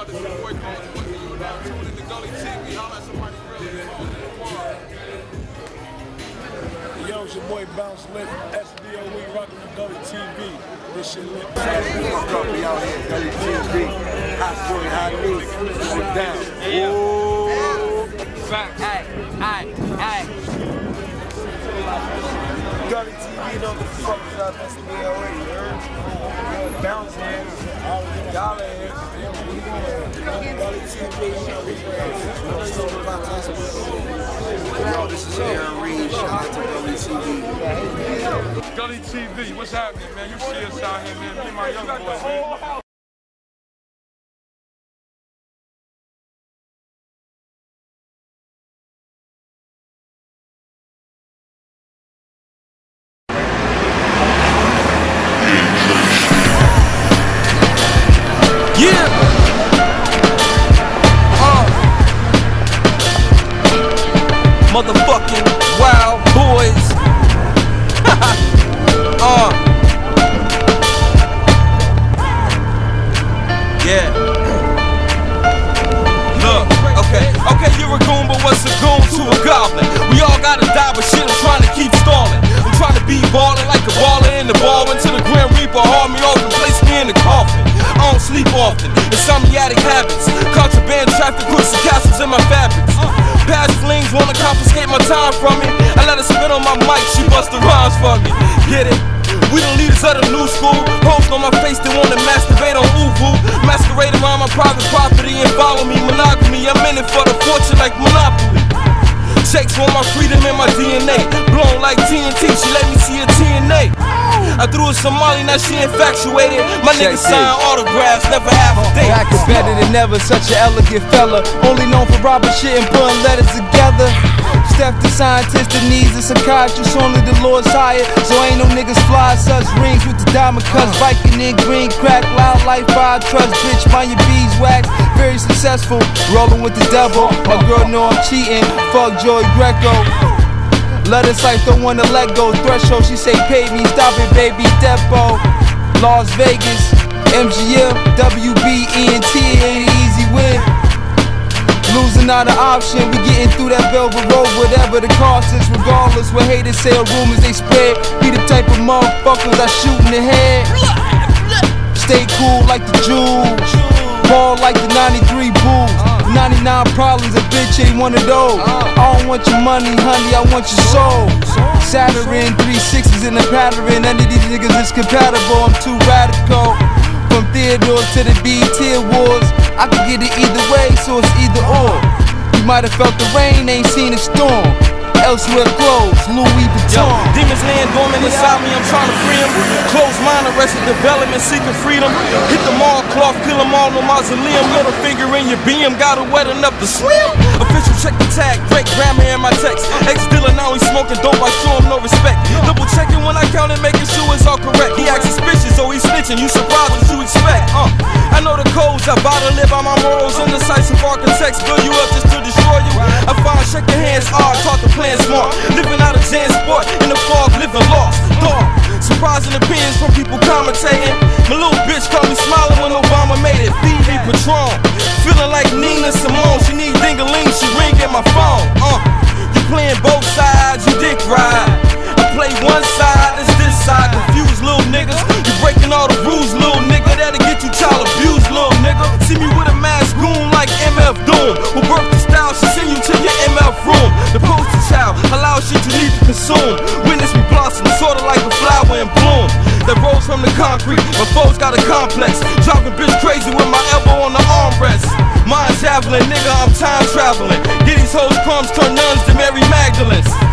out to the boy Coach. Tune in to Gully TV. Holla at somebody really. Yo, it's your boy Bounce Lit, SDOE, rocking the Gully TV. This shit lit. Fuck up, we out here, Gully TV. Hot boy, hot news. Sit down. Oh. Facts. Aight. Gully TV, know what the fuck is up, SDOE, you heard? Bounce here. Y'all in here. Gully TV, you know yo, this is Aaron Reed. Shout out to Gully TV. Gully TV, what's happening, man? You see us out here, man. Me and my young boy, man. Motherfucking wild boys. Yeah. Look, okay, you're a goon, but what's a goon to a goblin? We all gotta die, but shit, I'm trying to keep stalling. I'm trying to be ballin' like a baller in the ball until the Grim Reaper haul me over and place me in the coffin. I don't sleep often, insomniatic habits, contraband traffic, crooks and castles in my fabrics. Past flings wanna confiscate my time from me. I let her spit on my mic, she bust the rhymes for me. Get it? We the leaders of the new school. Hoes on my face, they wanna masturbate on Uvu. Masquerade around my private property and follow me. Monogamy, I'm in it for the fortune like Monopoly. Shakes want my freedom in my DNA. Blown like TNT, she let me see her TNA. I threw a Somali, now she infatuated. My niggas sign autographs, never affidavits. Back is better than ever, such an elegant fella. Only known for robbing shit and putting letters together. Steph the scientist that needs a psychiatrist, only the Lord's higher. So ain't no niggas fly such rings with the diamond cuts. Viking in green, crack, loud life, I trust. Bitch, mind your beeswax. Very successful, rolling with the devil. My girl know I'm cheating, fuck Joey Greco. Let us like don't wanna let go. Threshold, she say pay me, stop it baby, Depo. Las Vegas, MGM, WB, ENT, ain't an easy win. Losing not an option, we getting through that velvet road, whatever the cost is. Regardless what haters say or rumors they spread, be the type of motherfuckers I shoot in the head. Stay cool like the Jews, ball like the 93 Bulls. 99 problems, a bitch ain't one of those. I don't want your money, honey, I want your soul. Saturn, 360s in the pattern. None of these niggas is compatible, I'm too radical. From Theodore to the BET Awards, I could get it either way, so it's either or. You might have felt the rain, ain't seen a storm. Elsewhere closed, Louis Vuitton. Demons laying dormant inside me, I'm trying to free them. Closed mind, arrested development, seeking freedom. Hit them all, cloth, kill them all, no mausoleum. Little finger in your beam, got her wet enough to swim. Official check the tag, Drake grammar in my text. Ex-dealer, now he's smoking dope, I show him no respect. Double checking when I count and making sure it's all correct. He acts suspicious, so he's snitching, you surprised what you expect. I know the codes, I bow to live by my morals. Indecisive architects build you up just to destroy you. I find shaking hands hard, taught to plan smart. Living out of Jan sport, in the fog, living lost. Dog, surprising opinions from people commentating. My little bitch caught me smiling when Obama made it. BB Patron, feeling like Nina Simone. She need ding-a-ling, she ring at my phone. You playing both sides, you dick ride. I play one side, it's this side. Confused little niggas, you breaking all the rules, little nigga. That'll get you child abused, little nigga. See me with a mask goon like MF Doom. Who birth the style, she send you to your MF room. The poster child, allow shit you need to consume. Witness me blossom, sorta like a flower in bloom. That rose from the concrete, my foes got a complex. Driving bitch crazy with my elbow on the armrest. Mind javelin, nigga, I'm time traveling. Get these hoes crumbs, turn nuns to Mary Magdalenes.